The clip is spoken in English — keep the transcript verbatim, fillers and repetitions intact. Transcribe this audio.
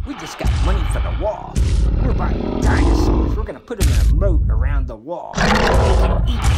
We just got money for the wall. We're buying dinosaurs. We're gonna put them in a moat around the wall. They can eat